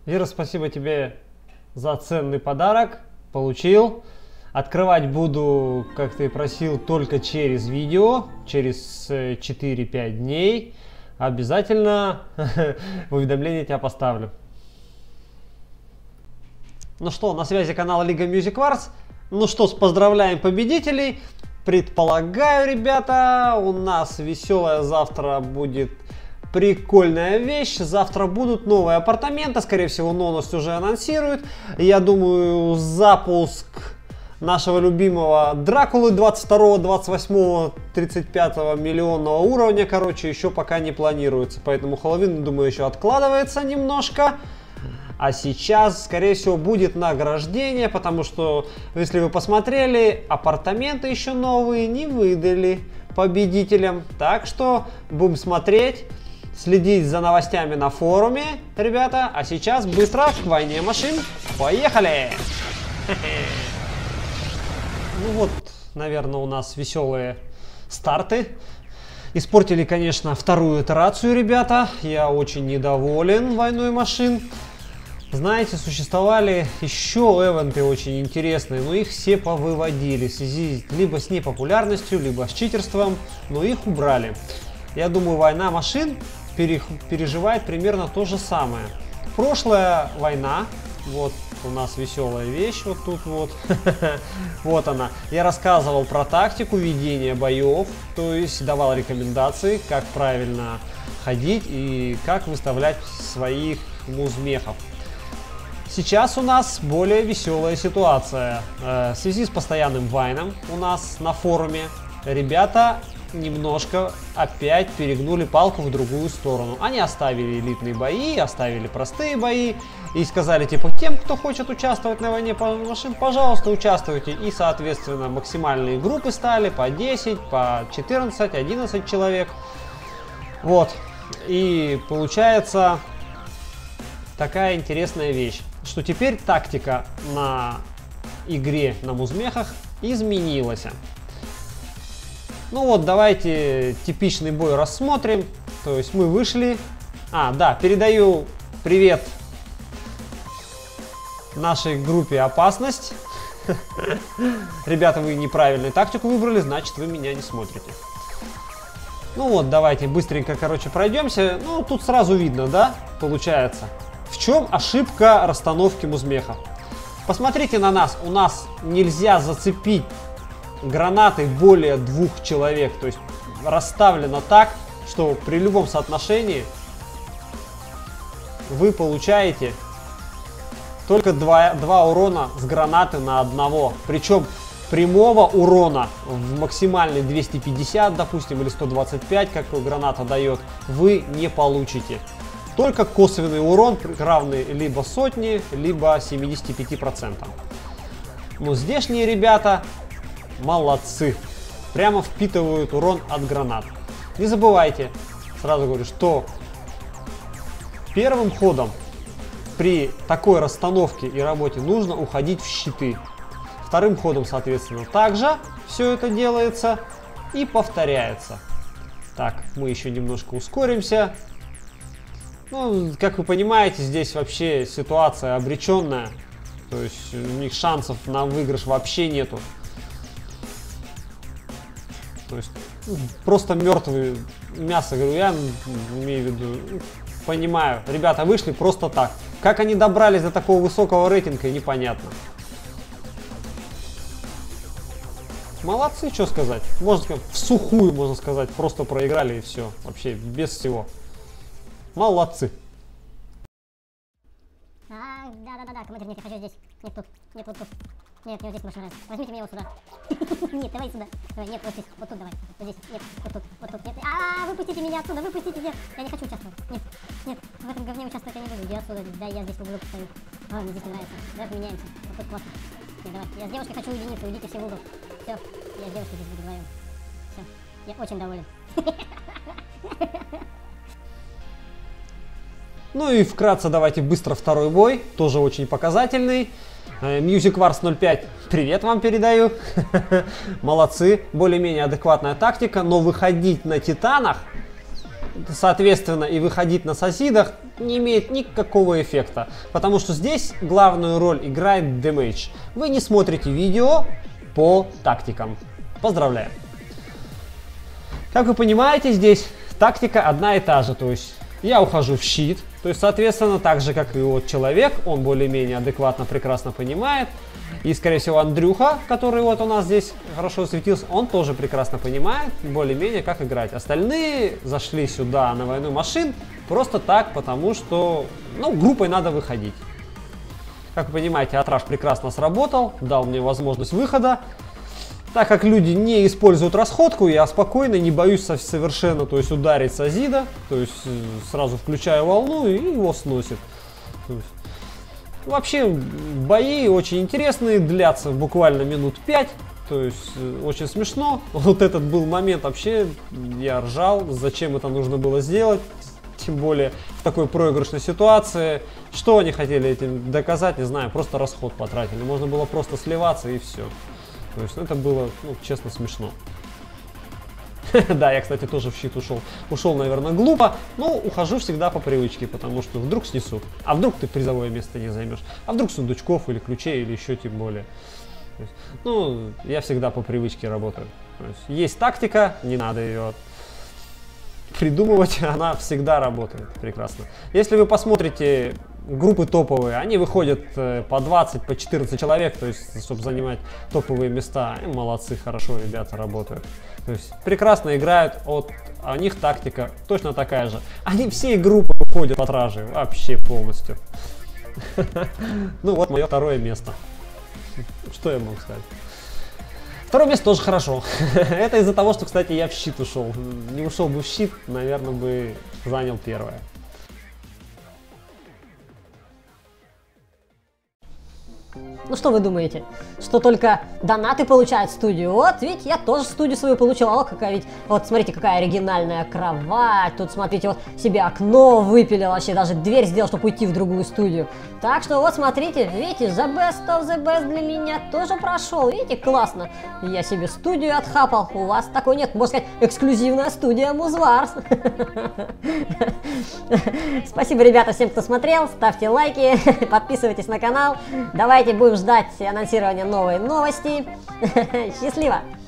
Вера, спасибо тебе за ценный подарок. Получил. Открывать буду, как ты просил, только через видео, через 4-5 дней. Обязательно в уведомление тебя поставлю. Ну что, на связи канал Лига Music Wars. Ну что, поздравляем победителей. Предполагаю, ребята, у нас веселая завтра будет прикольная вещь. Завтра будут новые апартаменты. Скорее всего, Нонос уже анонсирует. Я думаю, запуск нашего любимого Дракулы 22, 28, 35 миллионного уровня, короче, еще пока не планируется. Поэтому Хэллоуин, думаю, еще откладывается немножко. А сейчас, скорее всего, будет награждение, потому что, если вы посмотрели, апартаменты еще новые не выдали победителям. Так что будем смотреть, следить за новостями на форуме, ребята. А сейчас быстро к войне машин. Поехали! Ну вот, наверное, у нас веселые старты. Испортили, конечно, вторую итерацию, ребята. Я очень недоволен войной машин. Знаете, существовали еще эвенты очень интересные, но их все повыводили в связи либо с непопулярностью, либо с читерством, но их убрали. Я думаю, война машин переживает примерно то же самое. Прошлая война, вот у нас веселая вещь, вот тут вот, вот она. Я рассказывал про тактику ведения боев, то есть давал рекомендации, как правильно ходить и как выставлять своих музмехов. Сейчас у нас более веселая ситуация. В связи с постоянным вайном у нас на форуме ребята немножко опять перегнули палку в другую сторону. Они оставили элитные бои, оставили простые бои и сказали, типа, тем, кто хочет участвовать на войне машин, пожалуйста, участвуйте. И, соответственно, максимальные группы стали по 10, по 14, 11 человек. Вот. И получается такая интересная вещь, что теперь тактика на игре на музмехах изменилась. Ну вот, давайте типичный бой рассмотрим. То есть мы вышли. Да, передаю привет нашей группе «Опасность». Ребята, вы неправильную тактику выбрали, значит, вы меня не смотрите. Ну вот, давайте быстренько, короче, пройдемся. Ну, тут сразу видно, да, получается. В чем ошибка расстановки музмеха? Посмотрите на нас. У нас нельзя зацепить гранаты более 2 человек. То есть расставлено так, что при любом соотношении вы получаете только 2 урона с гранаты на одного. Причем прямого урона в максимальный 250, допустим, или 125, как граната дает, вы не получите. Только косвенный урон, равный либо сотне, либо 75%. Но здешние ребята молодцы. Прямо впитывают урон от гранат. Не забывайте, сразу говорю, что первым ходом при такой расстановке и работе нужно уходить в щиты. Вторым ходом, соответственно, также все это делается и повторяется. Так, мы еще немножко ускоримся. Ну, как вы понимаете, здесь вообще ситуация обреченная. То есть у них шансов на выигрыш вообще нету. То есть просто мертвые мясо, говорю, я имею в виду, понимаю. Ребята вышли просто так. Как они добрались до такого высокого рейтинга, непонятно. Молодцы, что сказать. Можно сказать, в сухую, можно сказать, просто проиграли и все. Вообще без всего. Молодцы. Да, командир, нет, я хочу здесь. Нет, тут. Нет, вот тут. Нет, не вот здесь машина. Возьмите меня вот сюда. Нет, давай сюда. Давай, нет, вот здесь. Вот тут давай. Вот здесь. Нет, вот тут. Вот тут. Нет. Выпустите меня отсюда, выпустите меня. Я не хочу участвовать. Нет, нет, в этом говне участвовать я не буду. Иди отсюда. Да, я здесь в углу постою. Мне здесь не нравится. Давай поменяемся. Вот тут классно. Нет, давай. Я с девушкой хочу уединиться. Уйдите все в угол. Все. Я с девушкой здесь буду вдвоем. Все. Я очень доволен. Ну и вкратце давайте быстро второй бой, тоже очень показательный. Music Wars 05, привет вам передаю. Молодцы, более-менее адекватная тактика, но выходить на титанах соответственно, и выходить на созидах не имеет никакого эффекта, потому что здесь главную роль играет демейдж. Вы не смотрите видео по тактикам. Поздравляем! Как вы понимаете, здесь тактика одна и та же, то есть я ухожу в щит, то есть, соответственно, так же, как и вот человек, он более-менее адекватно, прекрасно понимает. И, скорее всего, Андрюха, который вот у нас здесь хорошо светился, он тоже прекрасно понимает, более-менее, как играть. Остальные зашли сюда на войну машин просто так, потому что, ну, группой надо выходить. Как вы понимаете, Атраш прекрасно сработал, дал мне возможность выхода. Так как люди не используют расходку, я спокойно, не боюсь совершенно, то есть ударить созида, то есть сразу включаю волну и его сносит. Вообще бои очень интересные, длятся буквально минут 5, то есть очень смешно. Вот этот был момент, вообще я ржал, зачем это нужно было сделать, тем более в такой проигрышной ситуации. Что они хотели этим доказать, не знаю, просто расход потратили, можно было просто сливаться и все. То есть это было, ну, честно, смешно. Да, я, кстати, тоже в щит ушел. Ушел, наверное, глупо, но ухожу всегда по привычке, потому что вдруг снесут. А вдруг ты призовое место не займешь. А вдруг сундучков или ключей, или еще тем более. То есть, ну, я всегда по привычке работаю. То есть тактика, не надо ее придумывать, она всегда работает прекрасно. Если вы посмотрите группы топовые, они выходят по 20, по 14 человек, то есть, чтобы занимать топовые места. И молодцы, хорошо ребята работают. То есть, прекрасно играют, а у них тактика точно такая же. Они все группы выходят по тражи, вообще полностью. Ну вот мое второе место. Что я могу сказать? Второе место тоже хорошо. Это из-за того, что, кстати, я в щит ушел. Не ушел бы в щит, наверное, бы занял первое. Ну что вы думаете, что только донаты получают в студию? Вот, видите, я тоже студию свою получил. О, какая ведь, вот смотрите, какая оригинальная кровать. Тут, смотрите, вот себе окно выпилил, вообще даже дверь сделал, чтобы уйти в другую студию. Так что вот, смотрите, видите, the best of the best для меня тоже прошел. Видите, классно. Я себе студию отхапал. У вас такой нет, можно сказать, эксклюзивная студия Музварс. Спасибо, ребята, всем, кто смотрел. Ставьте лайки, подписывайтесь на канал. Давайте будем ждать анонсирования новой новости. Счастливо!